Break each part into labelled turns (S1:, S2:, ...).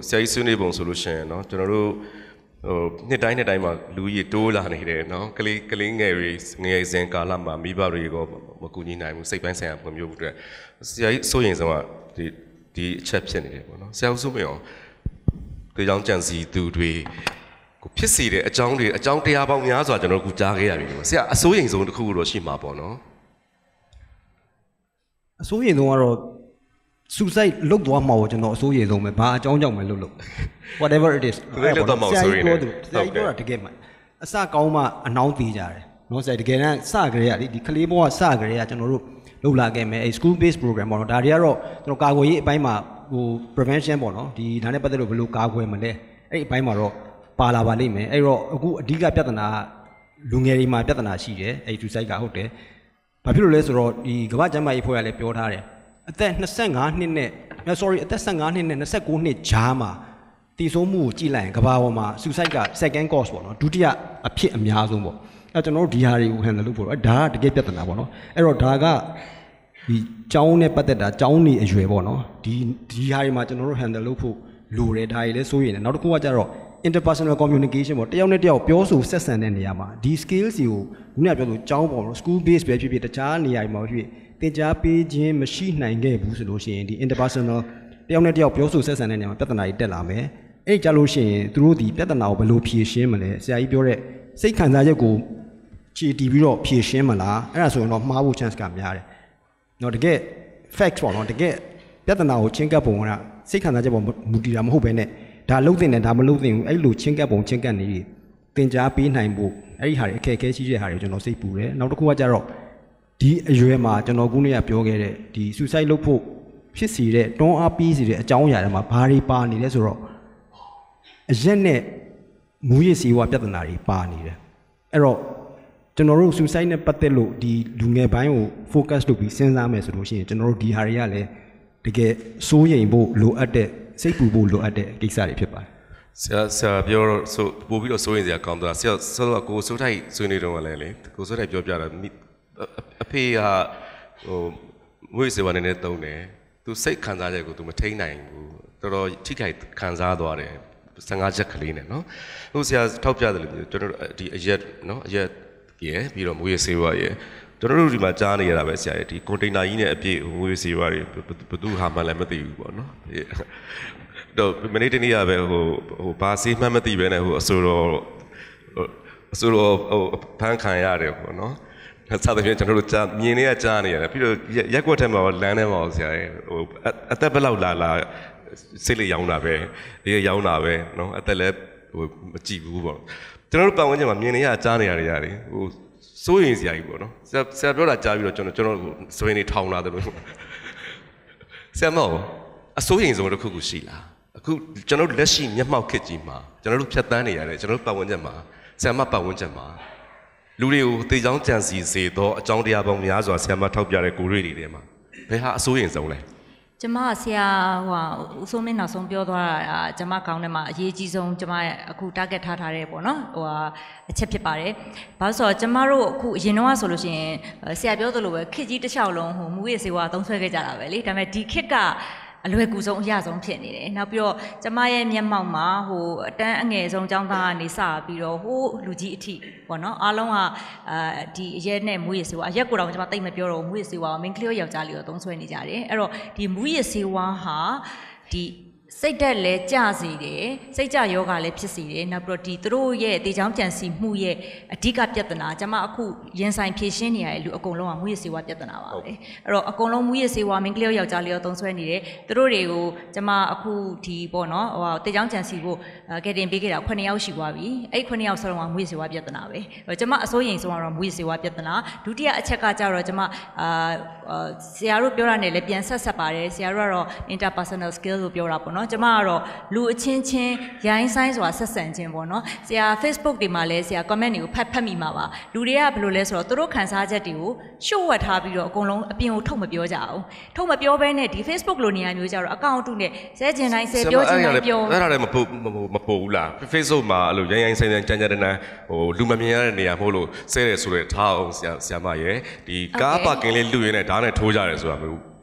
S1: ဆရာကြီးဆွေးနွေးပုံဆိုလို့ရှိရင်နော်ကျွန်တော်တို့နှစ်တိုင်းမှာလူကြီးတိုးလာနေတယ်နော်ကလေးငယ်တွေငယ်စဉ်ကာလမှာမိဘတွေကမကူညီနိုင်ဘူးစိတ်ပိုင်းဆိုင်ရာဖွံ့ဖြိုးမှုတွေဆရာကြီးစိုးရင်ဆုံးကဒီအချက်ဖြစ်နေတယ်ပေါ့နော်ဆရာဦးစိုးမင်းအောင်ဒီကြောင့်ကြံစီသူတွေဖြစ်စီတဲ့အကြောင်းတရားပေါင်းများစွာကျွန်တော်တို့ကြားခဲ့ရပြီဆရာအစိုးရင်ဆုံးတစ်ခုတော့ရှိမှာပေါ့နော်
S2: အစိုးရင်ဆုံးကတော့suicide လုပ်သွားမှာကိုကျွန်တော်အစိုးရဆုံးပဲဘာအကြောင်းကြောင့်မလုပ်လို့ whatever it is ဆရာကြီးပြောတာတကယ်မှအစကောင်းမှအနှောင်းသေးကြတယ်နော်ဆရာတကယ်တမ်းစကြရဒီကလေးဘဝစကြရကျွန်တော်တို့လုပ်လာခဲ့မယ်အဲ school based program ပေါ့နော်ဒါတွေကတော့ကျွန်တော်ကာကွယ်ရေးအပိုင်းမှာဟို prevention ပေါ့နော်ဒီဒါနဲ့ပတ်သက်လို့ဘယ်လိုကာကွယ်မလဲအဲ့ဒီအပိုင်းမှာတော့ပါလာပါလိမ့်မယ်အဲ့တော့အခုအဓိကပြဿနာလူငယ်တွေမှာပြဿနာရှိတယ်အဲ့ suicide ကဟုတ်တယ်ဘာဖြစ်လို့လဲဆိုတော့ဒီကမ္ဘာ့ကျန်းမာရေးအဖွဲ့ကလည်းပြောထားတယ်အသက်25နှစ်နဲ့အသက်15နှစ်နဲ့29နှစ်ကြားမှာတည်ဆုံးမှုကိုကြည့်လိုက်ရင်ကမ္ဘာပေါ်မှာ suicide က second cause ပေါ့နော်ဒုတိယအဖြစ်အများဆုံးပေါ့အဲကျွန်တော်တို့ဒီဟာတွေကို handle လုပ်ဖို့ဒါကတကယ်ပြဿနာပေါ့နော်အဲ့တော့ဒါကဒီကျောင်းနဲ့ပတ်သက်တာကျောင်းနေအရွယ်ပေါ့နော်ဒီဟာတွေမှာကျွန်တော်တို့ handle လုပ်ဖို့လိုတယ်ဒါတွေလည်းစိုးရိမ်တယ်နောက်တစ်ခုကကျတော့ interpersonal communication ပေါ့တယောက်နဲ့တယောက်ပြောဆိုဆက်ဆံတဲ့နေရာမှာဒီ skills တွေကိုခုနကပြောလို့ကျောင်းပေါ့နော် school base ပဲဖြစ်ဖြစ်တခြားနေရာတွေမှာဖြစ်ဖြစ်သင်ကြားပေးခြင်းမရှိနိုင်ခဲ့ဘူးဆိုလို့ရှိရင်ဒီ interpersonal တယောက်နဲ့တယောက်ပြောဆိုဆက်ဆံတဲ့နေရာမှာပြဿနာတွေတက်လာမယ်အဲ့ကြလို့ရှိရင်သူတို့ဒီပြဿနာကိုဘယ်လိုဖြေရှင်းမလဲဆရာကြီးပြောတဲ့စိတ်ခံစားချက်ကိုခြေတီးပြီးတော့ဖြေရှင်းမလားအဲ့ဒါဆိုရင်တော့မှားဖို့ chance ကများတယ်နော်တကယ် facts ပေါ့နော်တကယ်ပြဿနာကိုချင်းကပ်ပုံကစိတ်ခံစားချက်ပေါ်မူတည်တာမဟုတ်ဘဲနဲ့ဒါလုံးတင်တယ်ဒါမလုံးတင်ဘူးအဲ့လိုချင်းကပ်ပုံချင်းကပ်နေသင်ကြားပေးနိုင်ဖို့အဲ့ဒီဟာတွေအခက်အခဲရှိတဲ့ဟာတွေကျွန်တော်စိတ်ပူတယ်နောက်တစ်ခုကကျတော့ဒီအရွယ်မှာကျွန်တော်ခုနေ့ကပြောခဲ့တဲ့ဒီ suicide လုပ်ဖို့ဖြစ်စီတဲ့တွန်းအားပေးစီတဲ့အကြောင်းအရာတွေမှာဘာတွေပါနေလဲဆိုတော့အရက်နဲ့မူရည်စီဝါပြဿနာတွေပါနေတယ်အဲ့တော့ကျွန်တော်တို့ suicide နဲ့ပတ်သက်လို့ဒီလူငယ်ပိုင်းကို focus လုပ်ပြီးစဉ်းစားမယ်ဆိုလို့ရှိရင်ကျွန်တော်တို့ဒီဟာတွေကလည်းတကယ်စိုးရိမ်ဖို့လိုအပ်တဲ့စိတ်ပူဖို့လိုအပ်တဲ့ကိစ္စတွေဖြစ်ပါတယ်
S1: ဆရာပြောတော့ဆိုပို့ပြီးတော့စိုးရိမ်စရာကောင်းတာဆရာဆိုတော့ကိုစိုးထိုက်ဆွေးနွေးတော့လည်းလေကိုစိုးထိုက်ပြောပြတာအဖေကဟိုမွေးစေဝါနေနဲ့တုံးတယ်သူစိတ်ခံစားချက်ကိုသူမထိန်းနိုင်ဘူးတော်တော်ထိခိုက်ခံစားသွားတယ်15ချက်ကလေးနဲ့နော်ဟိုဆရာထောက်ပြတယ်လို့ကျွန်တော်ဒီအရက်နော်အရက်ရယ်ပြီးတော့မွေးစေဝါရယ်ကျွန်တော်တို့ဒီမှာကြားနေရတာပဲဆရာရယ်ဒီကွန်တိန်နာကြီးနဲ့အပြည့်မွေးစေဝါတွေဘသူဟာမှလည်းမသိဘူးပေါ့နော်တော့မနေ့တနေ့ကပဲဟိုဘာစေးမှမသိပဲနဲ့ဟိုအစိုးရဟိုဖန်ခံရတယ်ပေါ့နော်ဆက်တဲ့ကျွန်တော်တို့ကြားမြင်နေရကြားနေရတယ်ပြီးတော့ရက်ကွက်ထဲမှာလမ်းထဲမှာဆရာရဲ့ဟိုအသက်ဘယ်လောက်လာစိတ်လေးရောင်းတာပဲဒီရောင်းတာပဲနော်အသက်လည်းဟိုမကြည့်ဘူးပေါ့ကျွန်တော်တို့ပတ်ဝန်းကျင်မှာမြင်နေရကြားနေရတယ်ဟိုစိုးရင်စရာကြီးပေါ့နော်ဆရာပြောတာကြားပြီးတော့ကျွန်တော်စိုးရင်နေထောင်လာတယ်လို့ဆရာမောအစိုးရင်ဆုံးတစ်ခုခုရှိလားအခုကျွန်တော်လက်ရှိမျက်မှောက်ခက်ကြီးမှာကျွန်တော်တို့ဖြတ်တန်းနေရတယ်ကျွန်တော်တို့ပတ်ဝန်းကျင်မှာဆရာမပတ်ဝန်းကျင်မှာလူတွေကိုသေချောင်းကြံစီစေတော့အကြောင်းတရားပေါင်းများစွာဆရာမထောက်ပြတဲ့ကိုရွေတွေထဲမှာဘယ်ဟာအစိုးရင်ဆုံးလဲ
S3: ကျမဆရာဟိုဦးစိုးမင်းနောက်ဆုံးပြောသွားတာကျမကောင်းထဲမှာအရေးကြီးဆုံးကျမအခု target ထားတဲ့ပေါ့နော်ဟိုအချက်ဖြစ်ပါတယ်။ဘာလို့ဆိုတော့ကျမတို့အခုအရင်တော့ဆိုလို့ရှိရင်ဆရာပြောသလိုပဲခစ်ကြီးတစ်လျှောက်လုံးဟိုမူရည်စေဝါသုံးဆွဲခဲ့ကြတာပဲလေဒါပေမဲ့ဒီခစ်ကအလွယ်ကူဆုံးအရဆုံးဖြစ်နေတယ်နောက်ပြီးတော့ကျမရဲ့မျက်မှောက်မှာဟိုအတန်းအငယ်ဆုံးចောင်းသားကနေစပြီးတော့ဟိုလူကြီးအထိပေါ့နော်အားလုံးကဒီအရက်နဲ့မူရည်စေဝါအရက်ကိုတော့ကျမတိတ်မပြောတော့မူရည်စေဝါမင်းကလေးယောက်ျားလေးတော့သုံးဆွဲနေကြတယ်အဲ့တော့ဒီမူရည်စေဝါဟာဒီစိတ်ဓာတ်လည်းကျစေတယ်စိတ်ကြယောဂလည်းဖြစ်စေတယ်နောက်ပြီးတော့ဒီသူတို့ရဲ့တေချောင်းကြံစီမှုရဲ့အဓိကပြဿနာကျွန်မအခုရင်ဆိုင်ဖြေရှင်းနေရတဲ့လူအကုန်လုံးကမူရည်စေဝါပြဿနာပါပဲအဲ့တော့အကုန်လုံးမူရည်စေဝါမင်းကလေးယောက်ျားလေးရောသုံးဆွဲနေတယ်သူတို့တွေကိုကျွန်မအခုဒီပေါ့နော်ဟိုတေချောင်းကြံစီဖို့ကဲတင်ပေးခဲ့တာ9ယောက်ရှိသွားပြီအဲ့9ယောက်စလုံးကမူရည်စေဝါပြဿနာပဲကျွန်မအစိုးရိမ်ဆုံးကတော့မူရည်စေဝါပြဿနာဒုတိယအချက်ကကြတော့ကျွန်မဆရာတို့ပြောတာနဲ့လည်းပြန်ဆက်ပါတယ်ဆရာတို့ကတော့ interpersonal skill လို့ပြောတာပေါ့နော်ကျမကတော့လူအချင်းချင်းရိုင်းဆိုင်စွာဆက်ဆံခြင်းပေါ့နော်ဆရာ Facebook တွေမှာလည်းဆရာ comment တွေကိုဖတ်မိမှာပါလူတွေကဘယ်လိုလဲဆိုတော့သူတို့ခံစားချက်တွေကိုရှုပ်ဝက်ထားပြီးတော့အကုန်လုံးအပြင်ကိုထုတ်မပြောကြအောင်ထုတ်မပြောဘဲနဲ့ဒီ Facebook လိုနေရာမျိုးကြတော့အကောင့်တုနဲ့ဆဲကျင်တိုင်းဆဲပြောချင်တိုင်းပြော
S1: အဲ့ဒါလည်းမပို့ဘူးလား Facebook မှာအဲ့လိုရိုင်းဆိုင်ကြမ်းကြမ်းတန်းဟိုလူမမြင်ရတဲ့နေရာမို့လို့ဆဲတယ်ဆိုတော့ထားအောင်ဆရာမရဲ့ဒီကားပါကင်လေးလူရင်းနဲ့ဓာတ်နဲ့ထိုးကြတယ်ဆိုတာမျိုး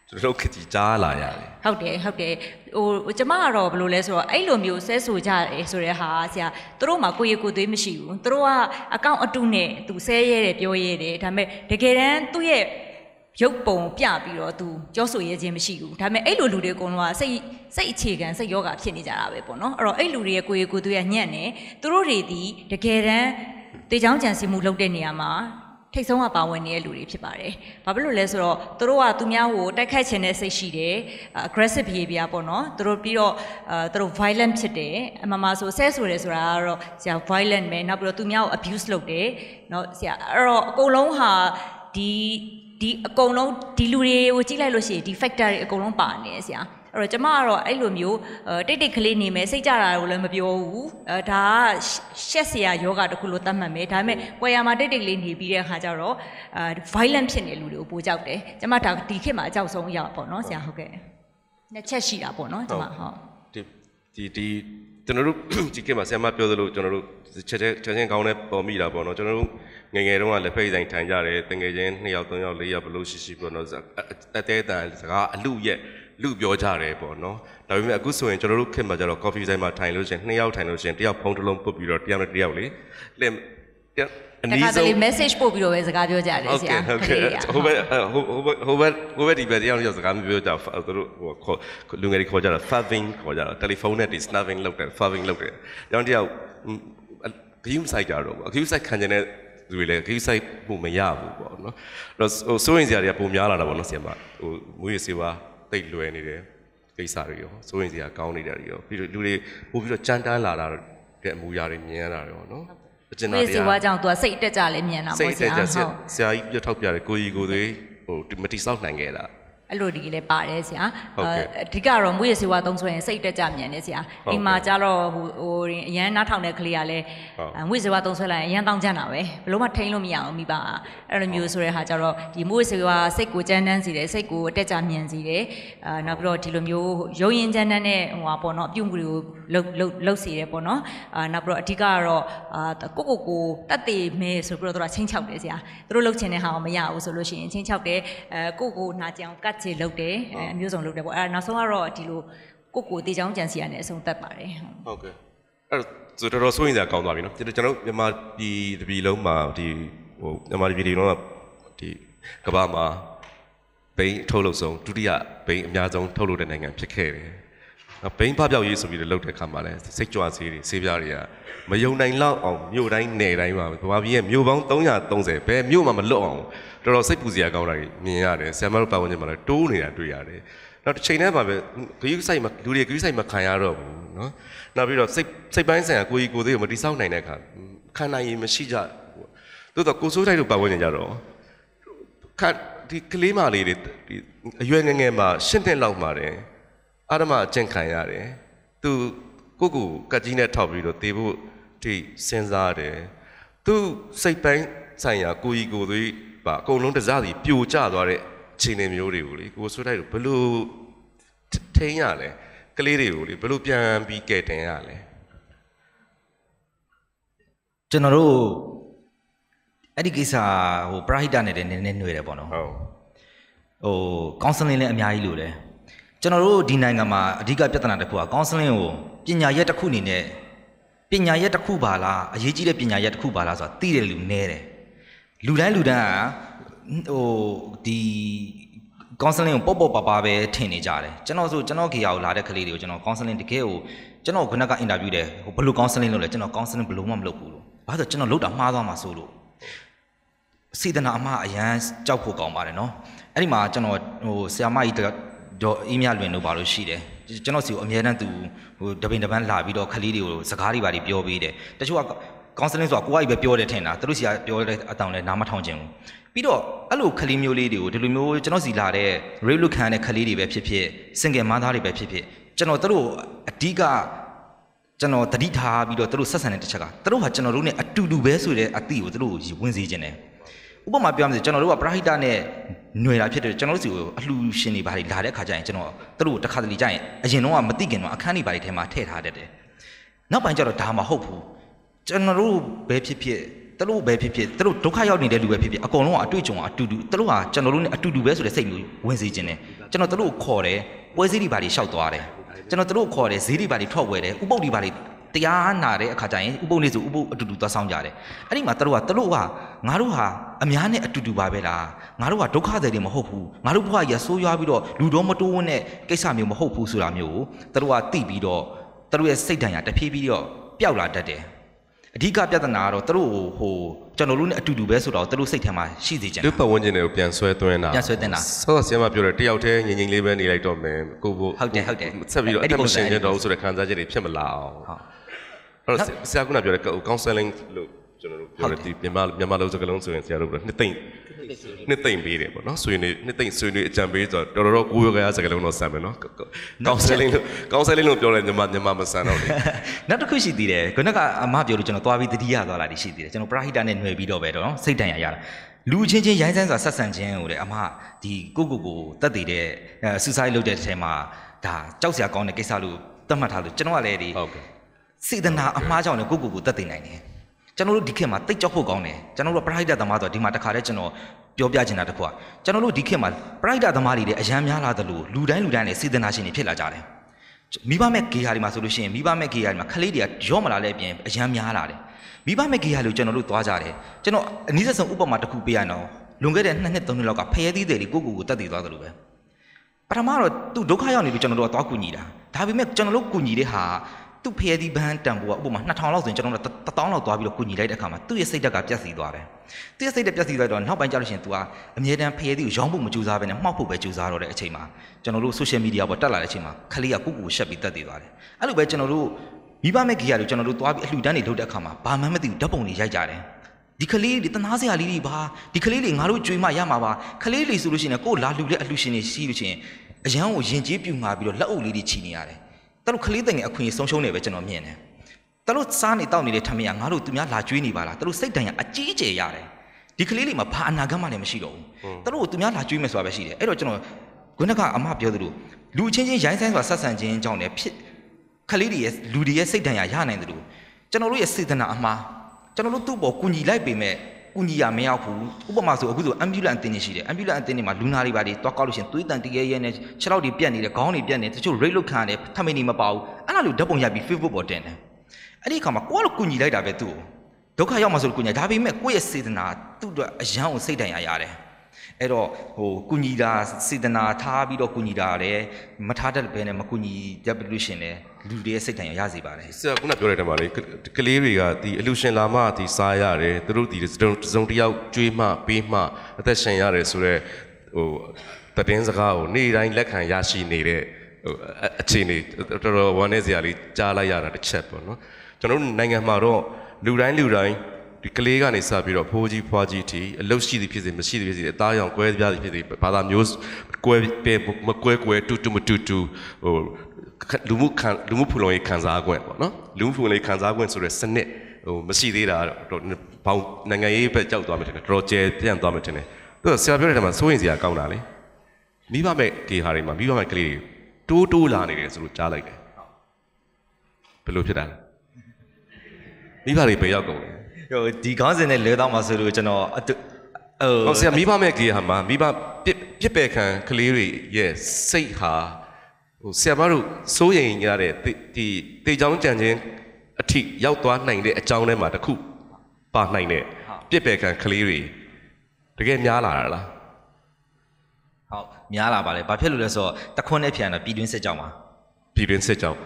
S1: ကျွန်တော်ခက်ကြီးကြားလာရတယ်
S3: ဟုတ်တယ်ဟိုကျမကတော့ဘယ်လိုလဲဆိုတော့အဲ့လိုမျိုးဆဲဆိုကြတယ်ဆိုတဲ့ဟာဆရာသူတို့မှာကိုယ့်ရဲ့ကိုယ်သွေးမရှိဘူးသူတို့ကအကောင့်အတုနဲ့သူဆဲရဲတယ်ပြောရဲတယ်ဒါပေမဲ့တကယ်တမ်းသူ့ရဲ့ရုပ်ပုံပြပြီးတော့သူကြောဆိုရဲခြင်းမရှိဘူးဒါပေမဲ့အဲ့လိုလူတွေအကုန်လုံးကစိတ်အခြေခံစိတ်ယောဂဖြစ်နေကြတာပဲပေါ့နော်အဲ့တော့အဲ့လူတွေရဲ့ကိုယ့်ရဲ့ကိုယ်သွေးကညံ့နေသူတို့တွေဒီတကယ်တမ်းတေချောင်းကြံစီမှုလုပ်တဲ့နေရာမှာထိတ်ဆုံးကပါဝင်နေတဲ့လူတွေဖြစ်ပါတယ်။ဘာဖြစ်လို့လဲဆိုတော့သူတို့ကသူများကိုတိုက်ခိုက်ခြင်းနဲ့စိတ်ရှိတယ် aggressive behavior ပေါ့နော်။သူတို့ပြီးတော့သူတို့ violent ဖြစ်တယ်။အမှန်မှာဆိုဆဲဆိုတယ်ဆိုတာကတော့ဆရာ violent ပဲ။နောက်ပြီးတော့သူများကို abuse လုပ်တယ်။နော်ဆရာအဲ့တော့အကုန်လုံးဟာဒီအကုန်လုံးဒီလူတွေကိုကြည့်လိုက်လို့ရှိရင်ဒီ factor တွေအကုန်လုံးပါနေတယ်ဆရာ။အဲ့တော့ကျမကတော့အဲ့လိုမျိုးတိတ်ကလေးနေမယ်စိတ်ကြတာကိုလည်းမပြောဘူးဒါကရှက်စရာယောဂတခုလို့သတ်မှတ်မယ်ဒါပေမဲ့ကွယ်ရမှာတိတ်ကလေးနေပြီးတဲ့အခါကျတော့violent ဖြစ်နေလူတွေကိုပိုကြောက်တယ်ကျမဒါဒီခေတ်မှာအကြောက်ဆုံးအရာပေါ့နော်ဆရာဟုတ်ကဲ့နှစ်ချက်ရှိတာပေါ့နော်ကျမဟုတ်
S1: ဒီကျွန်တော်တို့ဒီခေတ်မှာဆရာမပြောသလိုကျွန်တော်တို့ချက်ချင်းကောင်းတဲ့ပေါ်မိတာပေါ့နော်ကျွန်တော်တို့ငယ်တုန်းကလက်ဖိတ်ဆိုင်ထိုင်ကြတယ်တငယ်ချင်း2ယောက်3ယောက်4ယောက်ဘလို့ရှိပေါ့နော်အတဲတန်စကားအလူရဲ့လူပြောကြတယ်ပေါ့နော်ဒါပေမဲ့အခုဆိုရင်ကျွန်တော်တို့ခေတ်မှာကျတော့ coffee ဆိုင်မှာထိုင်လို့ရှင်2ယောက်ထိုင်လို့ရှင်1ယောက်ဖုန်းတစ်လုံးပုတ်ပြီးတော့1ယောက်နဲ့1ယောက်လေလက်
S3: အနည်းဆုံး message ပို့ပြီးတော့ပဲစကားပြောကြတယ်ဆရာ
S1: ဟုတ်ကဲ့ဟိုဘက်ဒီဘက်တယောက်စကားမပြောကြသူတို့ဟိုလူငယ်တွေခေါ်ကြတာ fabbing ခေါ်ကြတာတယ်လီဖုန်းနဲ့ဒီ snapping လုပ်တယ် fabbing လုပ်တယ်တယောက်ဂိမ်းဆိုင်ကြတော့ဂိမ်းဆိုင်ခံနေတဲ့သူတွေလည်းဂိမ်းဆိုင်မှုမရဘူးပေါ့နော်အဲ့တော့ဟိုစိုးရင်စရာတွေကပုံများလာတာပေါ့နော်ဆရာမဟိုမွေးစေပါတိတ်လွယ်နေတယ်ကိစ္စတွေရောစိုးရင်စရာကောင်းနေတာတွေရောပြီးတော့လူတွေပို့ပြီးတော့ကြမ်းတမ်းလာတာတဲ့အမူအရာတွေမြင်ရတာရောနော်
S3: အကျဉ်းသားတွေစေဝါကြောင့်သူကစိတ်တက်ကြလဲမြင်တာပေါ့ဆရာဟုတ်
S1: ဆရာကြီးပြထောက်ပြတယ်ကိုကြီးကိုသေးဟိုမတိဆောက်နိုင်ခဲ့တာ
S3: အဲ့လိုဒီလည်းပါတယ်ဆရာအဓိကတော့မွေးရစေဝါသုံးဆိုရင်စိတ်တက်ကြမြန်နေဆရာအိမ်မှာကျတော့ဟိုအရန်နားထောင်တဲ့ကလေးကလည်းမွေးစေဝါသုံးဆွဲလိုက်ရင်အရန်တောင်းကြတာပဲဘလို့မှထိန်းလို့မရအောင်မိပါအဲ့လိုမျိုးဆိုတဲ့ဟာကျတော့ဒီမွေးစေဝါစိတ်ကိုကြမ်းတမ်းစေတယ်စိတ်ကိုတက်ကြမြန်စေတယ်နောက်ပြီးတော့ဒီလိုမျိုးရုံရင်ကြမ်းတမ်းတဲ့ဟိုပါပေါ့နော်အပြုမှုတွေကိုလှုပ်စေတယ်ပေါ့နော်နောက်ပြီးတော့အဓိကကတော့ကိုတတ်သေးမဲဆိုပြီးတော့သူကချင်းချောက်တယ်ဆရာသူတို့လှုပ်ချင်တဲ့ဟာကိုမရဘူးဆိုလို့ရှိရင်ချင်းချောက်တယ်ကိုနာကြအောင်ကတ်ချေလုပ်တယ်အမျိုးစုံလုပ်တယ်ပေါ့အဲ့ဒါနောက်ဆုံးကတော့ဒီလိုကိုတေချောင်းကြံစီရတဲ့အဆုံးသတ်ပါတယ်
S1: ဟုတ်ကဲ့အဲ့တော့တော်တော်စိုးရင်စရာကောင်းသွားပြီနော်ကျွန်တော်မြန်မာပြည်တပြည်လုံးမှာဒီဟိုမြန်မာပြည်တွေလုံးကဒီကမ္ဘာမှာဘိန်းထုတ်လုပ်ဆုံးဒုတိယဘိန်းအများဆုံးထုတ်လုပ်တဲ့နိုင်ငံဖြစ်ခဲ့တယ်ဘိန်းဖပြောက်ရေးဆိုပြီးလုပ်တဲ့အခါမှာလည်းစိတ်ကြွဆေးတွေဆေးပြားတွေကမယုံနိုင်လောက်အောင်မြို့တိုင်းနယ်တိုင်းမှာဗမာပြည်ရဲ့မြို့ပေါင်း330ဘယ်မြို့မှမလွတ်အောင်တော်တော်စိတ်ပူစရာကောင်းတာကြီးမြင်ရတယ်ဆရာမတို့ပတ်ဝန်းကျင်မှာလည်းတိုးနေတာတွေ့ရတယ်နောက်တစ်ချိန်တည်းမှာပဲဂရုစိုက်မှာလူတွေဂရုစိုက်မှာခံရတော့ဘူးနော်နောက်ပြီးတော့စိတ်ပိုင်းဆိုင်ရာကိုကြီးကိုသေးကိုမတိဆောက်နိုင်တဲ့အခါခံနိုင်ရင်မရှိကြဘူးသို့တော့ကိုစိုးတိုက်တို့ပတ်ဝန်းကျင်ကြတော့ဒီကလေးမလေးတွေဒီအရွယ်ငယ်မှာ10နှစ်လောက်မှာတယ်အာရမအကျင့်ခံရတယ်သူကိုကတ်ကြီးနဲ့ထောက်ပြီးတော့တေဖို့ဒီစဉ်းစားတယ်သူစိတ်ပိုင်းဆိုင်ရာကိုကြီးကိုသေးပါအကုန်လုံးတစားစီပြိုကျသွားတဲ့ခြေနေမျိုးတွေကိုလေကိုဆိုတိုက်လို့ဘလို့ထိန်းရလဲကလေးတွေကိုလေဘလို့ပြန်ပြီးကဲတင်ရလဲ
S4: ကျွန်တော်တို့အဲ့ဒီကိစ္စဟိုပရာဟိတနဲ့နည်းနည်းနှွေတယ်ပေါ့နော်ဟုတ်ဟိုကောင်ဆယ်လင်းလည်းအများကြီးလို့တယ်ကျွန်တော်တို့ဒီနိုင်ငံမှာအဓိကပြဿနာတစ်ခုကကောင်ဆယ်လင်းကိုပညာရက်တစ်ခုအနေနဲ့ပညာရက်တစ်ခုပါလားအရေးကြီးတဲ့ပညာရက်တစ်ခုပါလားဆိုတာသိတယ်လူနည်းတယ်လူတိုင်းကဟိုဒီကောင်ဆယ်လင်းကိုပေါ့ပါပဲထင်နေကြတယ်ကျွန်တော်ခေယာကိုလာတဲ့ကလေးတွေကိုကျွန်တော်ကောင်ဆယ်လင်းတကယ်ကိုကျွန်တော်ခုနကအင်တာဗျူးတယ်ဟိုဘယ်လိုကောင်ဆယ်လင်းလုပ်လဲကျွန်တော်ကောင်ဆယ်လင်းဘယ်လိုမှမလုပ်ဘူးလို့ဘာလို့ကျွန်တော်လုပ်တာမှားသွားမှာစိုးလို့စေတနာအမှားအရန်ကြောက်ဖို့ကောင်းပါတယ်နော်အဲ့ဒီမှာကျွန်တော်ဟိုဆရာမကြီးတော့အေးမြလွင်လို့ပါလို့ရှိတယ်ကျွန်တော်စီကိုအများတန်းသူဟိုတပိန်တပန်းလာပြီးတော့ခလေးတွေကိုစကားတွေပါပြောပေးတယ်တချို့ကကောင်ဆယ်လင်းဆိုတာကိုကကြီးပဲပြောတယ်ထင်တာသူတို့စီကပြောတဲ့အတောင်နဲ့နားမထောင်ချင်ဘူးပြီးတော့အဲ့လိုခလေးမျိုးလေးတွေကိုဒီလိုမျိုးကျွန်တော်စီလာတဲ့ rate လုခံတဲ့ခလေးတွေပဲဖြစ်ဖြစ် single မသားတွေပဲဖြစ်ဖြစ်ကျွန်တော်တို့အဓိကကျွန်တော်တတိထားပြီးတော့တို့ဆက်ဆံတဲ့တစ်ချက်ကတို့ဟာကျွန်တော်တို့ ਨੇ အတူတူပဲဆိုတဲ့အသည့်ကိုတို့ဝင်စေခြင်းတယ်ဥပမာပြောရမယ်ကျွန်တော်တို့ကပရာဟိတနဲ့ຫນွေတာဖြစ်တယ်ကျွန်တော်တို့စီကိုအလှူရှင်တွေဘာတွေလာတဲ့ခါကျရင်ကျွန်တော်တို့တစ်ခါတလေကျရင်အရင်တော့မသိခင်တော့အခန်းတွေဘာတွေထဲမှာထည့်ထားတတ်တယ်နောက်ပိုင်းကျတော့ဒါမှမဟုတ်ဘူးကျွန်တော်တို့ဘယ်ဖြစ်ဖြစ်တလို့ပဲဖြစ်တလို့ဒုက္ခရောက်နေတဲ့လူပဲဖြစ်အကုန်လုံးကအတွေ့အကြုံအတူတူတလို့ဟာကျွန်တော်တို့နဲ့အတူတူပဲဆိုတဲ့စိတ်မျိုးဝင်စေခြင်းတယ်ကျွန်တော်တလို့ခေါ်တယ်ပွဲစည်းတွေပါတွေရှောက်သွားတယ်ကျွန်တော်တလို့ခေါ်တယ်ဈေးတွေပါတွေထွက်ဝဲတယ်ဥပုပ်တွေပါတွေတရားနာတဲ့အခါကျရင်ဥပုပ်နေဆိုဥပုပ်အတူတူသွားဆောင်ကြတယ်အဲ့ဒီမှာတလို့ကငါတို့ဟာအများနဲ့အတူတူပါပဲလားငါတို့ကဒုက္ခတွေမဟုတ်ဘူးငါတို့ဘဝရဆိုးရွားပြီးတော့လူတော်မတိုးဝန်းတဲ့ကိစ္စမျိုးမဟုတ်ဘူးဆိုတာမျိုးကိုတလို့ကသိပြီးတော့တလို့ရဲ့စိတ်ဓာတ်ရတဖြည်းဖြည်းတော့ပျောက်လာတတ်တယ်အဓိကပြဿနာကတော့သူတို့ဟိုကျွန်တော်တို့နဲ့အတူတူပဲဆိုတော့သူတို့စိတ်ထဲမှာရှိစေချင်တယ်
S1: သူပတ်ဝန်းကျင်တွေကိုပြန်ဆွဲသွင်းတာ
S4: ပြန်ဆွဲသွင်းတာ
S1: ဆောဆရာမပြောတယ်တယောက်တည်းငြိမ်ငြိမ်လေးပဲနေလိုက်တော့မယ်ကိုကို
S4: ဟုတ်တယ်
S1: ဆက်ပြီးတော့အတမရှင်ကျတော့ဆိုတဲ့ခံစားချက်တွေဖြစ်မလာအောင်ဟုတ်အဲ့တော့ဆရာကပြောတယ် counseling လို့ကျွန်တော်တို့ပြောတယ်ဒီမြန်မာလုံးစကားလုံးဆိုရင်ဆရာတို့နှစ်သိမ့်ပေးတယ်ပေါ့နော်ဆွေးနေနှစ်သိမ့်ဆွေးနေအကြံပေးဆိုတော့တော်တော်ကိုယ်ရောစကားလုံးတော့ဆန်မယ်နော် counseling လို့ပြောတယ်မြန်မာမဆန်တော့ဘူး
S4: နောက်တစ်ခုရှိသေးတယ်ခုနကအမပြောလို့ကျွန်တော်သွားပြီးတတိယသွားလာနေရှိသေးတယ်ကျွန်တော်ပရာဟိတနဲ့ຫນွယ်ပြီးတော့ပဲတော့နော်စိတ်တန်ရတာလူချင်းချင်းရိုင်းစမ်းစွာဆက်ဆံခြင်းကိုတဲ့အမဒီကိုတက်တည်တဲ့suicide လုပ်တဲ့အချိန်မှာဒါကြောက်စရာကောင်းတဲ့ကိစ္စလို့သတ်မှတ်ထားလို့ကျွန်တော်ကလည်းဒီစေတနာအမှားကြောင့်လည်းကိုတက်တည်နိုင်တယ်ကျွန်တော်တို့ဒီခေတ်မှာတိတ်ကြောက်ဖို့ကောင်းတယ်ကျွန်တော်တို့ပရိုက်တာသမားဆိုဒီမှာတခါတည်းကျွန်တော်ပြောပြချင်တာတခုကကျွန်တော်တို့ဒီခေတ်မှာပရိုက်တာသမားတွေလည်းအရန်များလာသလိုလူတိုင်းလည်းစေတနာရှင်တွေဖြစ်လာကြတယ်မိဘမဲ့ဂေဟာတွေမှာဆိုလို့ရှိရင်မိဘမဲ့ဂေဟာတွေမှာခလေးတွေကရော့မလာတဲ့အပြင်အရန်များလာတယ်မိဘမဲ့ဂေဟာလို့ကျွန်တော်တို့သွားကြတယ်ကျွန်တော်အနည်းဆုံးဥပမာတစ်ခုပေးရအောင်လွန်ခဲ့တဲ့2နှစ်3နှစ်လောက်ကဖျဲသီးတယ်လေကိုတက်တည်သွားသလိုပဲပထမတော့သူဒုက္ခရောက်နေပြီကျွန်တော်တို့ကသွားကူညီတာဒါပေမဲ့ကျွန်တော်တို့ကူညီတဲ့ဟာသူ့ဖျဲသီးဘန်းတန်ဖိုးကဥပမာ2000လောက်ဆိုရင်ကျွန်တော်တို့1000လောက်သွားပြီးတော့ကူညီလိုက်တဲ့အခါမှာသူ့ရဲ့စိတ်ဓာတ်ကပြတ်စီသွားတယ်သူ့ရဲ့စိတ်ဓာတ်ပြတ်စီသွားတော့နောက်ပိုင်းကျလို့ရှိရင် तू ကအမြဲတမ်းဖျဲသီးကိုရောင်းဖို့မကြိုးစားဘဲနဲ့မှောက်ဖို့ပဲကြိုးစားတော့တဲ့အချိန်မှာကျွန်တော်တို့ social media ပေါ်တက်လာတဲ့အချိန်မှာခလေးကကိုရှက်ပြီးတက်တည်သွားတယ်အဲ့လိုပဲကျွန်တော်တို့မိဘမဲ့ကြီးရတယ်ကျွန်တော်တို့သွားပြီးအလှူဒန်းတွေလုပ်တဲ့အခါမှာဘာမှမသိဘူးဓာတ်ပုံတွေရိုက်ကြတယ်ဒီကလေးတွေတနာစရာလေးတွေပါဒီကလေးတွေငါတို့ကြွေးမရမှာပါကလေးတွေဆိုလို့ရှိရင်ကိုလာလှူတဲ့အလှူရှင်တွေရှိလို့ရှိရင်အရန်ကိုရင်ကျေးပြူငါပြီးတော့လက်အုပ်လေးတွေချီနေရတယ်တလို့ကလေးတငယ်အခွင့်အရေးဆုံးရှုံးနေပဲကျွန်တော်မြင်တယ်တလို့စားနေတောက်နေတဲ့ထမင်းကငါတို့သူများလာကြွေးနေပါလားတလို့စိတ်တန်ရအကြီးကျယ်ရတယ်ဒီကလေးလေးမှာဘာအနာဂတ်မှလည်းမရှိတော့ဘူးတလို့သူများလာကြွေးမယ်ဆိုတာပဲရှိတယ်အဲ့တော့ကျွန်တော်ခုနကအမပြောသလိုလူချင်းချင်းရိုင်းဆိုင်စွာဆက်ဆံခြင်းကြောင့်လည်းဖြစ်ကလေးတွေရဲ့လူတွေရဲ့စိတ်တန်ရရနိုင်တယ်လို့ကျွန်တော်တို့ရဲ့စေတနာအမှားကျွန်တော်တို့သူ့ပေါ်ကူညီလိုက်ပေမဲ့ကူညီရမရောက်ဘူးဥပမာဆိုအခုဆို ambulance အတင်းနေရှိတယ် ambulance အတင်းနေမှာလူနာတွေပါတွေတွားကောက်လို့ရှင်သွေးတန်တရဲရဲနဲ့ခြေထောက်တွေပြတ်နေတယ်ခေါင်းတွေပြတ်နေတချို့ rate လုတ်ခံရတယ်ထမင်းတွေမပါဘူးအဲ့ဒါလိုဓာတ်ပုံရိုက်ပြီး Facebook ပေါ်တင်တယ်အဲ့ဒီအခါမှာကိုကလည်းကူညီလိုက်တာပဲသူ့ကိုဒုက္ခရောက်မှဆိုလို့ကူညီဒါပေမဲ့ကိုယ့်ရဲ့စေတနာသူ့အတွက်အယံကိုစိတ်တန်ရရတယ်အဲ့တော့ဟိုကူညီတာစေတနာထားပြီးတော့ကူညီတာလည်းမထားတတ်ဘဲနဲ့မကူညီတတ်လို့ရှင်လည်းလူတွေရဲ့စိတ်တန်ရစေပါတယ်
S1: ဆရာခုနပြောလိုက်တယ်မှာလေကလေးတွေကဒီအလူရှင်လာမှဒီစားရတယ်သူတို့ဒီစုံတယောက်ကျွေးမှပေးမှအသက်ရှင်ရတယ်ဆိုတော့ဟိုတည်င်းစကားကိုနေ့တိုင်းလက်ခံရရှိနေတဲ့ဟိုအခြေအနေတော်တော်ဝမ်းနည်းစရာလေးကြားလိုက်ရတာတစ်ချက်ပေါ့နော်ကျွန်တော်တို့နိုင်ငံမှာတော့လူတိုင်းဒီကလေးကနေစပြီးတော့ဖိုးကြီးဖွားကြီးတီအလုတ်ရှိသည်ဖြစ်စေမရှိသည်ဖြစ်စေအသားရောင်ကွဲပြားသည်ဖြစ်စေဘာသာမျိုးကွဲမကွဲတူမတူဟိုလူမှုဖူလုံရေးခံစား권ပေါ့နော်လူမှုဖူလုံရေးခံစား권ဆိုတဲ့စနစ်ဟိုမရှိသေးတာတော့ဘောင်နိုင်ငံရေးဘက်ကြောက်သွားမှတင်တယ်တော်ကျဲပြန့်သွားမှတင်တယ်သူကဆရာပြောတဲ့ထဲမှာစိုးရင်စရာကောင်းတာလေမိဘမဲ့ဒီဟာတွေမှာမိဘမဲ့ကလေးတွေတိုးလာနေတယ်ဆိုလို့ကြားလိုက်တယ်ဘယ်လိုဖြစ်တာလဲမိဘတွေဘယ်ရောက်ကုန်လဲ
S4: ဟိုဒီခေါင်းစဉ်နဲ့လဲတော့မှဆိုလို့ကျွန်တော်
S1: ဟိုဆရာမိဘမဲ့ကလေးဟာမှာမိဘပြစ်ပယ်ခံကလေးတွေရဲ့စိတ်ဟာဟိုဆရာမတို့စိုးရိမ်ရတဲ့ဒီတေချောင်းကြံခြင်းအထိရောက်သွားနိုင်တဲ့အကြောင်းထဲမှာတစ်ခုပါနိုင်တဲ့ပြစ်ပယ်ခံကလေးတွေတကယ်များလာတာလား
S4: ဟုတ်များလာပါလေဘာဖြစ်လို့လဲဆိုတော့တခွန်းနဲ့ပြန်တာပြည်တွင်းစစ်ကြောင်းပါ
S1: ပြည်တွင်းစစ်ကြောင်း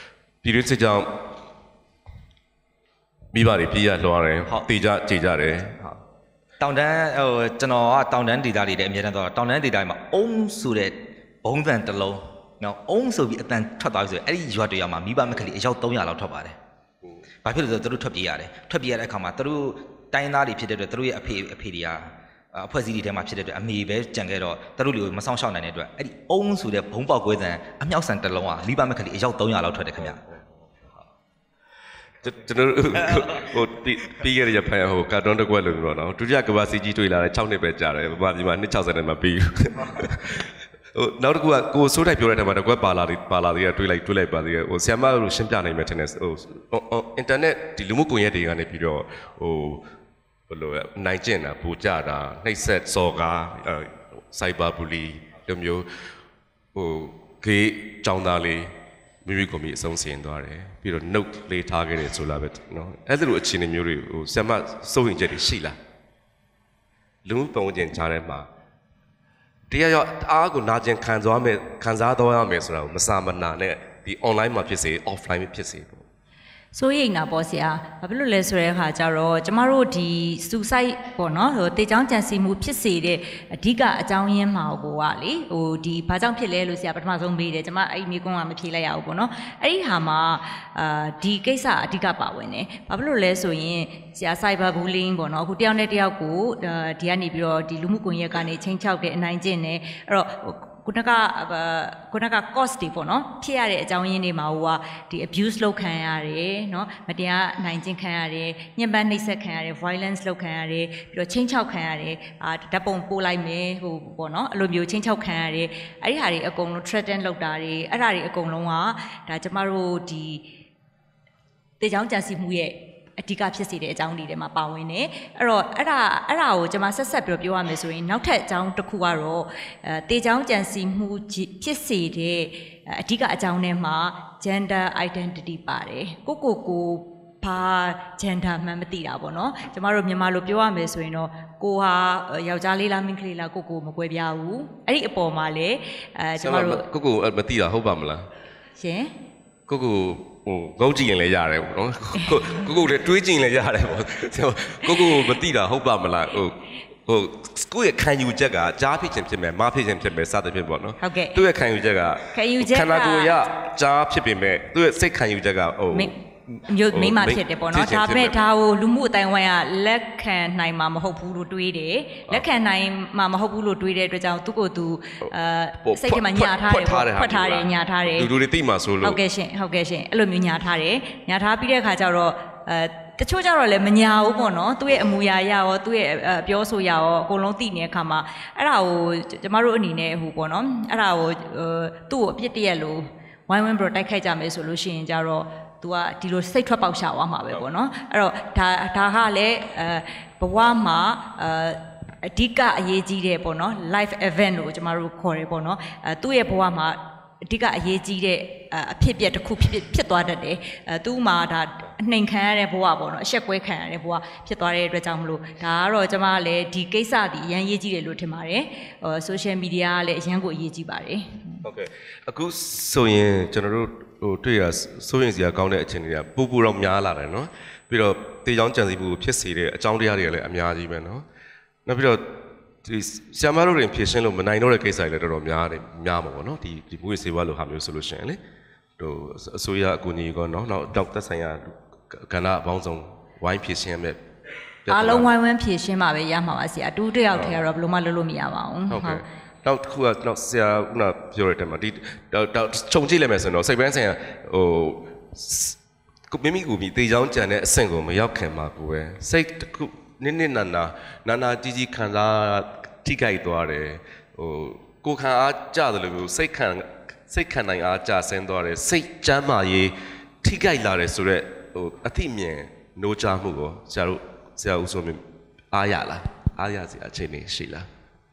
S1: မိဘတွေပြေးရလွှားတယ်တေကြကြေကြတယ်
S4: တောင်တန်းဟိုကျွန်တော်ကတောင်တန်းဒေသတွေလည်းအများတန်းတော့တောင်တန်းဒေသတွေမှာအုံးဆိုတဲ့ဘုံတန်တစ်လုံးနော်အုံးဆိုပြီးအတန်ထွက်သွားပြီဆိုရင်အဲ့ဒီရွာတွေမှာမိဘမကလေးအယောက်300လောက်ထွက်ပါတယ်ဘာဖြစ်လို့လဲဆိုတော့သူတို့ထွက်ပြေးရတယ်ထွက်ပြေးရတဲ့အခါမှာသူတို့တိုင်းသားတွေဖြစ်တဲ့အတွက်သူတို့ရဲ့အဖေတွေကအဖွဲ့အစည်းတွေထဲမှာဖြစ်တဲ့အတွက်အမေပဲကြံခဲ့တော့သူတို့တွေကိုမဆောင်ရှောက်နိုင်တဲ့အတွက်အဲ့ဒီအုံးဆိုတဲ့ဘုံပေါက်ကွဲစံအမြောက်ဆန်တစ်လုံးကမိဘမကလေးအယောက်300လောက်ထွက်တယ်ခင်ဗျ
S1: ကျွန်တော်ဟိုပြီးခဲ့တဲ့ရဖိုင်ဟိုကာတွန်းတစ်ခွက်လို့ပြောတော့ဒုတိယကမ္ဘာစစ်ကြီးတွေ့လာတဲ့6နှစ်ပဲကြာတယ်ဗမာပြည်မှာ260နဲ့မပြီးဘူးဟိုနောက်တစ်ခုကကိုစိုးတိုက်ပြောတဲ့ထဲမှာတစ်ခွက်ပါလာသေးတယ်တွေးလိုက်ပါသေးတယ်ဟိုဆ iam မတို့ရှင်းပြနိုင်မယ်ထင်တယ်ဟိုအင်တာနက်ဒီလူမှုကွန်ရက်တွေကနေပြီးတော့ဟိုဘယ်လိုလဲနိုင်ကျင့်တာပူကြတာနှိပ်စက်စော်ကားစိုက်ဘာဘူလီလိုမျိုးဟိုဂေးចောင်းသားလေးမိမိကိုမိအဆုံးစီရင်သွားတယ်ပြီးတော့ note လေးထားခဲ့တယ်ဆိုလာပဲနော်အဲ့လိုအခြေအနေမျိုးတွေဟိုဆရာမစိုးရင်ချက်တွေရှိလားလူမှုပုံစံကြားထဲမှာတရားရောအားကိုနာကျင်ခံစားတော့ရမယ်ဆိုတာကိုမစာမနာနဲ့ဒီ online မှာဖြစ်စေ offline ဖြစ်စေပေါ့
S3: ဆိုရင်နာပေါ့ဆရာဘာဖြစ်လို့လဲဆိုတဲ့အခါကျတော့ကျမတို့ဒီ suicide ပေါ့နော်ဟိုတေချောင်းကြံစီမှုဖြစ်စေတဲ့အဓိကအကြောင်းရင်းမှာကိုကလေဟိုဒီဘာကြောင့်ဖြစ်လဲလို့ဆရာပထမဆုံးမေးတယ်ကျမအဲ့ဒီမိကွန်းကမဖြေလိုက်ရဘူးပေါ့နော်အဲ့ဒီဟာမှာဒီကိစ္စအဓိကပါဝင်တယ်ဘာဖြစ်လို့လဲဆိုရင်ဆရာ cyber bullying ပေါ့နော်အခုတယောက်နဲ့တယောက်ကိုဒီကနေပြီးတော့ဒီလူမှုကွန်ရက်ကနေချိန်ချောက်တဲ့အနိုင်ကျင့်တယ်အဲ့တော့ခုနက cost တွေပေါ့နော်ဖြစ်ရတဲ့အကြောင်းရင်းတွေမှာဟိုကဒီ abuse လုပ်ခံရတယ်เนาะမတရားနိုင်ကျင့်ခံရတယ်ညှဉ်းပန်းနှိပ်စက်ခံရတယ် violence လုပ်ခံရတယ်ပြီးတော့ချင်းချောက်ခံရတယ်ဓာတ်ပုံပို့လိုက်မယ်ဟိုပေါ့နော်အဲ့လိုမျိုးချင်းချောက်ခံရတယ်အဲ့ဒီဟာတွေအကုန်လုံး threaten လုပ်တာတွေအဲ့ဒါတွေအကုန်လုံးကဒါကျမတို့ဒီတေချောင်းကြံစီမှုရဲ့အဓိကဖြစ်စေတဲ့အကြောင်းတွေထဲမှာပါဝင်နေအဲ့တော့အဲ့ဒါကိုကျွန်မဆက်ပြောရမယ်ဆိုရင်နောက်ထပ်အကြောင်းတစ်ခုကတော့တေချောင်းကြံစီမှုဖြစ်စေတဲ့အဓိကအကြောင်းထဲမှာ gender identity ပါတယ်ကိုဘာ gender မှန်းမသိတာပေါ့နော်ကျမတို့မြန်မာလိုပြောရမယ်ဆိုရင်တော့ကိုဟာယောက်ျားလေးလားမိန်းကလေးလားကိုမကွဲပြားဘူးအဲ့ဒီအပေါ်မှာလေကျမတို့
S1: ကိုမသိတာဟုတ်ပါမလား
S3: ရှင်
S1: ကိုဟိုငုတ်ကြည့်ရင်လည်းရတယ်ပေါ့နော်ကိုလည်းတွေးကြည့်ရင်လည်းရတယ်ပေါ့ကိုမသိတာဟုတ်ပါမလားဟိုကိုရဲ့ခံယူချက်ကကြားဖြစ်ခြင်းဖြစ်မယ်မဖြစ်ခြင်းဖြစ်မယ်စသဖြင့်ပေါ့နော်သူ့ရဲ့ခံယူချက်ကခန္ဓာကိုယ်ရကြားဖြစ်ပေမဲ့သူ့ရဲ့စိတ်ခံယူချက်ကဟို
S3: မျိုးမိမဖြစ်တယ်ပေါ့နော်ဒါပေမဲ့ဒါကိုလူမှုအတိုင်းဝိုင်းကလက်ခံနိုင်မှာမဟုတ်ဘူးလို့တွေးတယ်လက်ခံနိုင်မှာမဟုတ်ဘူးလို့တွေးတဲ့အတွက်ကြောင့်သူ့ကိုယ်သူစိတ်ထဲမှာညာထားတယ်ဖွက်ထားတယ်ညာထားတယ်
S1: လူတွေသိမှာဆိုလို့
S3: ဟုတ်ကဲ့ရှင်အဲ့လိုမျိုးညာထားတယ်ညာထားပြီးတဲ့အခါကျတော့တချို့ကြတော့လည်းမညာဘူးပေါ့နော်သူ့ရဲ့အမူအရာရောသူ့ရဲ့ပြောဆိုရရောအကုန်လုံးသိနေတဲ့အခါမှာအဲ့ဒါကိုကျမတို့အနေနဲ့ဟိုပေါ့နော်အဲ့ဒါကိုသူ့ကိုအပြစ်တရက်လို့ဝိုင်းဝန်းပြီးတိုက်ခိုက်ကြမယ်ဆိုလို့ရှိရင်ကြတော့သူကဒီလိုစိတ်ထွက်ပေါက်ရှာသွားမှာပဲပေါ့နော်အဲ့တော့ဒါကလည်းဘဝမှာအဓိကအရေးကြီးတဲ့ပေါ့နော် life event လို့ကျမတို့ခေါ်တယ်ပေါ့နော်သူ့ရဲ့ဘဝမှာအဓိကအရေးကြီးတဲ့အဖြစ်အပျက်တစ်ခုဖြစ်သွားတတ်တယ်သူ့မှာဒါအနှိမ်ခံရတဲ့ဘဝပေါ့နော်အဆက်ကွဲခံရတဲ့ဘဝဖြစ်သွားတဲ့အတွက်ကြောင့်မလို့ဒါကတော့ကျမကလည်းဒီကိစ္စဒီအရန်ရေးကြီးတယ်လို့ထင်ပါတယ်social media ကလည်းအရန်ကိုအရေးကြီးပါတယ်
S1: ဟုတ်ကဲ့အခုဆိုရင်ကျွန်တော်တို့ဟိုတွေ့ရစိုးရင်စရာကောင်းတဲ့အခြေအနေတွေကပူတော့များလာတယ်နော်ပြီးတော့တေချောင်းကြံစည်မှုဖြစ်စေတဲ့အကြောင်းတရားတွေကလည်းအများကြီးပဲနော်နောက်ပြီးတော့ဒီဆရာမတို့တွေဖြည့်ရှင်းလို့မနိုင်တော့တဲ့ကိစ္စတွေလည်းတော်တော်များမှာပေါ့နော်ဒီမွေးစေဝါလို့ဟာမျိုးဆိုလို့ရှိရင်လေဟိုအစိုးရအကူအညီကောနော်နောက်သက်ဆိုင်ရာကဏ္ဍအပေါင်းစုံဝိုင်းဖြည့်ရှင်းမဲ့
S3: အားလုံးဝိုင်းဝန်းဖြည့်ရှင်းမှာပဲရမှာပါဆရာအတူတယောက်တည်းကတော့ဘယ်လိုမှလုပ်လို့မရပါဘူး
S1: ဟုတ်ကဲ့နောက်တစ်ခုကတော့ဆရာကပြောတဲ့တည်းမှာဒီခြုံကြည့်လိုက်မယ်ဆိုတော့စိတ်ပိုင်းဆိုင်ရာဟိုမိမိကိုတေချောင်းကြံတဲ့အဆင့်ကိုမရောက်ခင်မှာကိုပဲစိတ်တစ်ခုနင်းနာကြီးခံစားထိခိုက်သွားတယ်ဟိုကိုခံအားကြတယ်လို့မျိုးစိတ်ခံနိုင်အားကြဆင်းသွားတယ်စိတ်ကျမ်းမာရေးထိခိုက်လာတယ်ဆိုတော့ဟိုအသိမြင်နိုးချမှုကိုဆရာဦးဆိုမြင်အားရလားအားရစီအခြေအနေရှိလား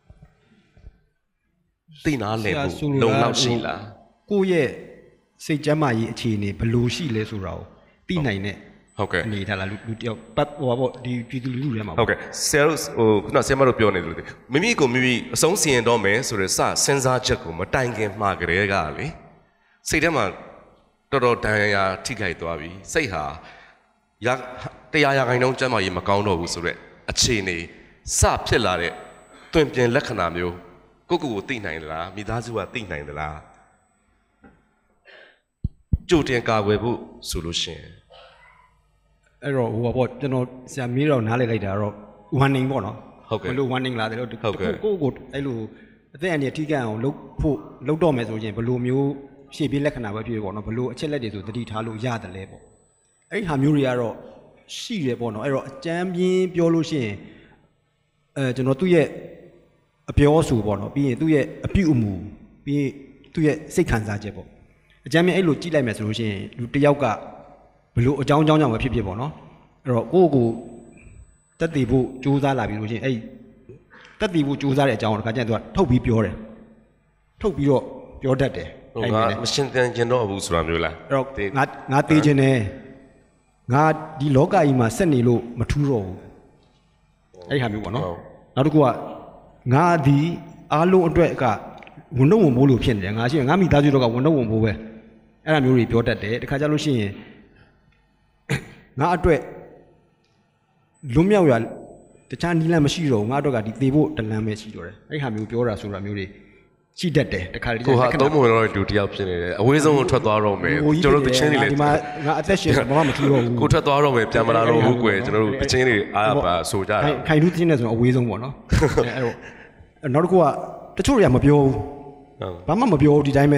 S1: သိနာလဲဘူးလုံလောက်ရှိလား
S2: ကိုယ့်ရဲ့စိတ်ကျမ်းမာရေးအခြေအနေဘယ်လိုရှိလဲဆိုတာကိုသိနိုင်တဲ့
S1: ဟုတ်ကဲ့
S2: အနေထားလားလူတယောက်ပတ်ဟိုပေါ့ဒီပြည်သူလူထုထဲမှာ
S1: ဟုတ်ကဲ့ဆရာတို့ဟိုခုနဆရာမတို့ပြောနေလို့မိမိကိုမိမိအဆုံးစီရင်တော့မယ်ဆိုရယ်စဉ်းစားချက်ကိုမတိုင်ခင်မှာကြတဲ့ကလေစိတ်ထဲမှာတော်ဒဏ်ရာထိခိုက်သွားပြီစိတ်ဟာ100%ကျမ်းမာရေးမကောင်းတော့ဘူးဆိုတော့အခြေအနေစဖြစ်လာတဲ့တွင်ပြင်လက္ခဏာမျိုးကိုသိနိုင်သလားမိသားစုကသိနိုင်သလားကြိုတင်ကာကွယ်ဖို့ဆိုလို့ရှိရင်
S2: အဲ့တော့ဟိုပေါ့ကျွန်တော်ဆရာမီးတော့နားလည်လိုက်တာတော့ warning ပေါ့နော်
S1: ဟုတ်ကဲ့
S2: ဘယ်လို warning လာတယ်လို့ကိုအဲ့လိုအသက်အန္တရာယ်ထိခိုက်အောင်လုပ်တော့မယ်ဆိုရင်ဘယ်လိုမျိုးရှေ့ပြေးလက္ခဏာပဲဖြစ်ပေါ့နော်ဘယ်လိုအချက်လက်တွေဆိုသတိထားလို့ရတယ်လဲပေါ့အဲ့ဒီဟာမျိုးတွေကတော့ရှိတယ်ပေါ့နော်အဲ့တော့အကြမ်းပြင်းပြောလို့ရှိရင်ကျွန်တော်သူ့ရဲ့အပြောဆိုပေါ့နော်ပြီးရင်သူ့ရဲ့အပြုအမူပြီးရင်သူ့ရဲ့စိတ်ခံစားချက်ပေါ့အကြမ်းပြင်းအဲ့လိုကြည့်လိုက်မယ်ဆိုလို့ရှိရင်လူတစ်ယောက်ကဘလို့အကြောင်းကြောင့်ပဲဖြစ်ပေါ့နော်အဲ့တော့ကိုတက်တည်ဖို့ကြိုးစားလာပြီလို့ရှိရင်အဲ့တက်တည်ဖို့ကြိုးစားတဲ့အကြောင်းတခါကျရင်သူကထုတ်ပြီးပြောတယ်ထုတ်ပြီးတော့ပြောတတ်တယ်
S1: ဟုတ်ကဲ့မရှင်းတန်ကျင်တော့ဘူးဆိုတာမျိုးလား
S2: အဲ့တော့ငါတေးခြင်းနဲ့ငါဒီလောကကြီးမှာဆက်နေလို့မထူးတော့ဘူးအဲ့ဟာမျိုးပေါ့နော်နောက်တစ်ခုကငါဒီအားလုံးအတွက်ကဝန်တော့ဝန်မိုးလို့ဖြစ်နေတယ်ငါရှိရင်ငါမိသားစုတော့ကဝန်တော့ဝန်မိုးပဲအဲ့ဒါမျိုးတွေပြောတတ်တယ်တခါကျလို့ရှိရင်ငါအတွက်လွတ်မြောက်ရတခြားနီးလမ်းမရှိတော့ဘူးငါအတွက်ကဒီသေဖို့တလမ်းပဲရှိတော့တယ်အဲ့ဟာမျိုးပြောတာဆိုတာမျိုးတွေရှိတတ်တယ်တခါတည်း
S1: ကိုဟာသုံးပုံတော့တူတယောက်ဖြစ်နေတယ်အဝေးဆုံးကိုထွက်သွားတော့မယ်ကျွန်တော်တို့တချင်းတွေလည်း
S2: ဒီမှာငါအသက်ရှင်ဘာမှမထူတော့ဘူး
S1: ကိုထွက်သွားတော့မယ်ပြန်မလာတော့ဘူးကွယ်ကျွန်တော်တို့တချင်းတွေအားပါဆိုကြတာ
S2: ခိုင်လူချင်းနေဆိုအဝေးဆုံးပေါ့နော်အဲ့တော့နောက်တစ်ခုကတချို့တွေကမပြောဘူးဘာမှမပြောဘူးဒီတိုင်းပဲ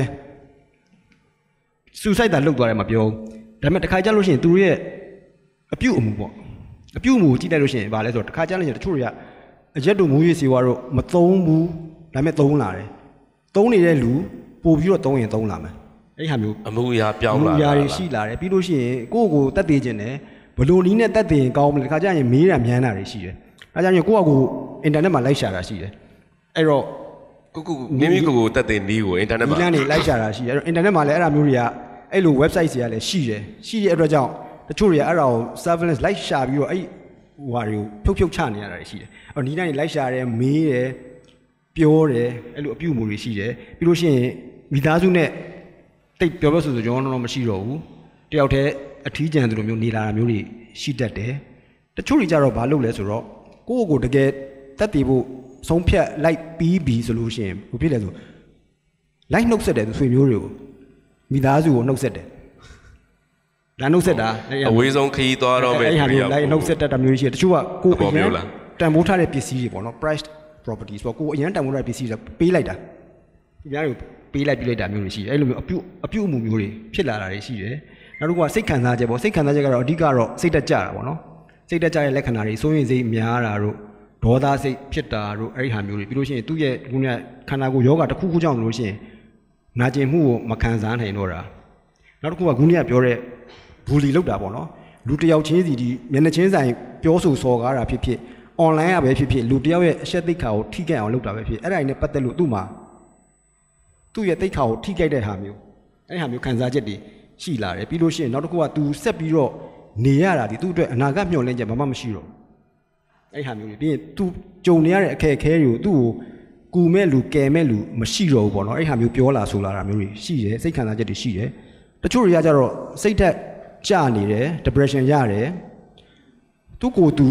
S2: suicide တာလုပ်သွားတယ်မပြောဘူးဒါပေမဲ့တခါကြလို့ရှိရင်သူတို့ရဲ့အပြုတ်အမူပေါ့အပြုတ်အမူကြည့်လိုက်လို့ရှိရင်ဗာလဲဆိုတော့တခါကြလို့ရှိရင်တချို့တွေကအရက်တို့မူရေးစီဝါတို့မသုံးဘူးဒါပေမဲ့သုံးလာတယ်သုံးနေတဲ့လူပို့ပြီးတော့သုံးရင်သုံးလာမယ်အဲ့ဟာမျိုး
S1: အမှုအရာပြောင်းလာ
S2: အမှုအရာတွေရှိလာတယ်ပြီးလို့ရှိရင်ကိုယ့်ကိုယ်တက်သေးခြင်းနဲ့ဘလို့နီးနဲ့တက်သေးရင်ကောင်းမလဲတခါကြရင်မေးတာမြန်းတာတွေရှိတယ်အဲဒါကြောင့်ကိုယ့်အကူအင်တာနက်မှာလိုက်ရှာတာရှိတယ်အဲ့တော့
S1: ကိုမိမိကိုတက်သေးနီးကိုအင်တာနက်မှာ
S2: ဒီလမ်းတွေလိုက်ရှာတာရှိတယ်အဲ့တော့အင်တာနက်မှာလည်းအဲ့ဒါမျိုးတွေကအဲ့လို website တွေကလည်းရှိတဲ့အတွက်ကြောင့်တချို့တွေကအဲ့ဒါကို surveillance လိုက်ရှာပြီးတော့အဲ့ဟိုဟာတွေကိုဖြုတ်ချနေရတာရှိတယ်အဲ့တော့ဒီတိုင်းလိုက်ရှာတယ်မေးတယ်ပြောတယ်အဲ့လိုအပြုအမူတွေရှိတယ်ပြီးလို့ရှိရင်မိသားစုနဲ့တိတ်ပြောဆိုကျွန်တော်တော့မရှိတော့ဘူးတယောက်တည်းအထီးကျန်သူလိုမျိုးနေလာတာမျိုးတွေရှိတတ်တယ်တချို့တွေကြတော့ဘာလုပ်လဲဆိုတော့ကိုယ့်ကိုယ်တကယ်တက်တည်ဖို့ဆုံးဖြတ်လိုက်ပြီးပြီဆိုလို့ရှိရင်ဘာဖြစ်လဲဆိုလိုက်နှုတ်ဆက်တယ်သူဆွေမျိုးတွေကိုမိသားစုကိုနှုတ်ဆက်တယ်လာနှုတ်ဆက်တာ
S1: အဝေးဆုံးခရီးသွားတော့မယ်
S2: အဲ့ဟာမျိုးလိုက်နှုတ်ဆက်တတ်မျိုးရှိတယ်တချို့ကကိုယ်အရင်တန်ဖိုးထားတဲ့ပစ္စည်းတွေပေါ့နော် priced properties ပေါ့ကိုယ်အရင်တန်ဖိုးထားတဲ့ပစ္စည်းတွေပေးလိုက်တာဒီများတွေပေးလိုက်ပြလိုက်တာမျိုးတွေရှိတယ်အဲ့လိုမျိုးအပြုအမူမျိုးတွေဖြစ်လာတာတွေရှိတယ်နောက်တစ်ခုကစိတ်ခံစားချက်ပေါ့စိတ်ခံစားချက်ကတော့အဓိကတော့စိတ်တက်ကြတာပေါ့နော်စိတ်တက်ကြတဲ့လက္ခဏာတွေစိုးရင်စိတ်များတာတို့ဒေါသစိတ်ဖြစ်တာတို့အဲ့ဒီဟာမျိုးတွေပြီးလို့ရှိရင်သူ့ရဲ့ခုနကခန္ဓာကိုယ်ယောဂတစ်ခုခုကြောင့်လို့ရှိရင်နာကျင်မှုကိုမခံစားနိုင်တော့တာနောက်တစ်ခုကခုနကပြောတဲ့ဘူလီလောက်တာပေါ့နော်လူတယောက်ချင်းစီဒီမျက်နှာချင်းဆိုင်ပြောဆိုစော်ကားတာဖြစ်ဖြစ် online ကပဲဖြစ်ဖြစ်လူတယောက်ရဲ့အရှက်သိက္ခာကိုထိခိုက်အောင်လုပ်တာပဲဖြစ်အဲ့ဒါနဲ့ပတ်သက်လို့သူ့မှာသူ့ရဲ့သိက္ခာကိုထိခိုက်တဲ့ဟာမျိုးအဲ့ဟာမျိုးခံစားချက်တွေရှိလာတယ်ပြီးလို့ရှိရင်နောက်တစ်ခုက तू ဆက်ပြီးတော့နေရတာဒီသူ့အတွက်အနာဂတ်မျှော်လင့်ချက်ဘာမှမရှိတော့အဲ့ဟာမျိုးတွေပြီးရင် तू ကြုံနေရတဲ့အခက်အခဲတွေကိုသူ့ကိုကူမဲ့လူကယ်မဲ့လူမရှိတော့ဘူးပေါ့နော်အဲ့ဟာမျိုးပြောလာဆိုလာတာမျိုးတွေရှိတယ်စိတ်ခံစားချက်တွေရှိတယ်တချို့တွေကကြတော့စိတ်ဓာတ်ကျနေတယ် depression ရတယ်သူ့ကိုယ်သူ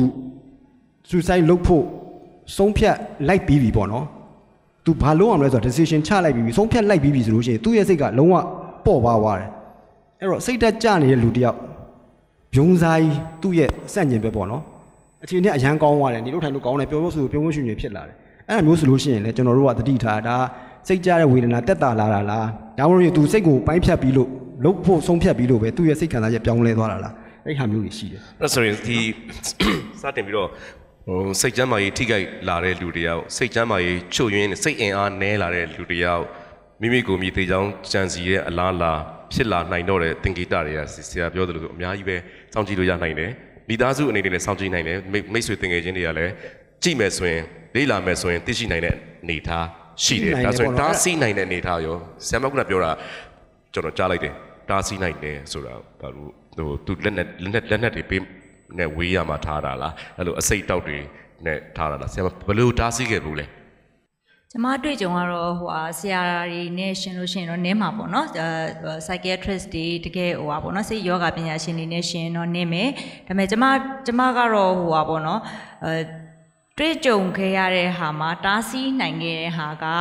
S2: suicide လုပ်ဖို့ဆုံးဖြတ်လိုက်ပြီးပြီပေါ့နော်သူဘာလုပ်အောင်လဲဆိုတော့ decision ချလိုက်ပြီးပြီဆုံးဖြတ်လိုက်ပြီးပြီဆိုလို့ရှိရင်သူ့ရဲ့စိတ်ကလုံးဝပေါ့ပါသွားတယ်အဲ့တော့စိတ်ဓာတ်ကျနေတဲ့လူတယောက်ဘုံစားကြီးသူ့ရဲ့စန့်ကျင်ပဲပေါ့နော်အခြေအနေအရန်ကောင်းသွားတယ်နေလို့ထိုင်လို့ကောင်းတယ်ပြောလို့ဆိုပြောလို့ရှိရင်ဖြစ်လာတယ်အဲ့ဒါမျိုးဆိုလို့ရှိရင်လည်းကျွန်တော်တို့ကသတိထားဒါစိတ်ကြတဲ့ဝေဒနာတက်တာလာတာလားဒါမှမဟုတ်သူစိတ်ကိုပိုင်းဖြတ်ပြီးလို့လုပ်ဖို့ဆုံးဖြတ်ပြီးလို့ပဲသူ့ရဲ့စိတ်ခံစားချက်ပြောင်းလဲသွားတာလားအဲ့ဟာမျိုးတွေရှိတယ်
S1: အဲ့ဆိုရင်ဒီစတင်ပြီးတော့စိတ်ကျမ်းမာရေးထိခိုက်လာတဲ့လူတယောက်စိတ်ကျမ်းမာရေးချုပ်ယွင်းစိတ်အင်အားနည်းလာတဲ့လူတယောက်မိမိကိုယ်မိသေးချောင်းကြံစီရဲ့အလားလာဖြစ်လာနိုင်တော့တဲ့သင်္ကေတတွေကဆရာပြောသလိုဆိုအများကြီးပဲစောင့်ကြည့်လို့ရနိုင်တယ်မိသားစုအနေနဲ့လည်းစောင့်ကြည့်နိုင်တယ်မိတ်ဆွေသင်ငယ်ချင်းတွေကလည်းကြည့်မယ်ဆိုရင်လေ့လာမယ်ဆိုရင်သိရှိနိုင်တဲ့အနေအထားရှိတယ်ဒါဆိုရင်တားဆီးနိုင်တဲ့အနေအထားရောဆရာမကပြောတာကျွန်တော်ကြားလိုက်တယ်တားဆီးနိုင်တယ်ဆိုတာဘာလို့သူလက်နဲ့တွေပေးနဲ့ဝေးရမှာထားတာလားအဲ့လိုအစိတ်တောက်တွေနဲ့ထားတာလားဆရာမဘယ်လိုတားဆီးခဲ့ဘူးလဲ
S3: ကျမတွေ့ကြုံကတော့ဆရာတွေနဲ့ရှင်းလို့ရှိရင်တော့နင်းမှာပေါ့နော်psychiatrist တွေတကယ်ပေါ့နော်စိတ်ယောဂပညာရှင်တွေနဲ့ရှင်းတော့နင်းမယ်ဒါပေမဲ့ကျမကတော့ပေါ့နော်တွေ့ကြုံခဲ့ရတဲ့ဟာမှာတားဆီးနိုင်ခဲ့တဲ့ဟာက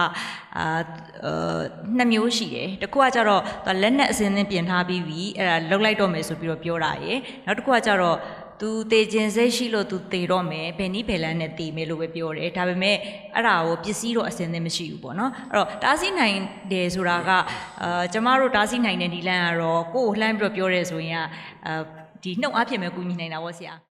S3: နှစ်မျိုးရှိတယ်တစ်ခုကကျတော့လက်နဲ့အစင်းနဲ့ပြင်ထားပြီးပြီအဲ့ဒါလောက်လိုက်တော့မယ်ဆိုပြီးတော့ပြောတာရယ်နောက်တစ်ခုကကျတော့သူတေခြင်းစိတ်ရှိလို့သူတေတော့မယ်ဘယ်နည်းဘယ်လမ်းနဲ့တေမယ်လို့ပဲပြောတယ်ဒါပေမဲ့အဲ့ဒါကိုပစ္စည်းတော့အစင်းနဲ့မရှိဘူးပေါ့နော်အဲ့တော့တားဆီးနိုင်တယ်ဆိုတာကကျမတို့တားဆီးနိုင်တဲ့ဒီလမ်းကတော့ကိုယ်ကိုလှမ်းပြီးတော့ပြောရဲဆိုရင်ဒီနှုတ်အားဖြင့်ပဲကူညီနိုင်တာပေါ့ဆရာ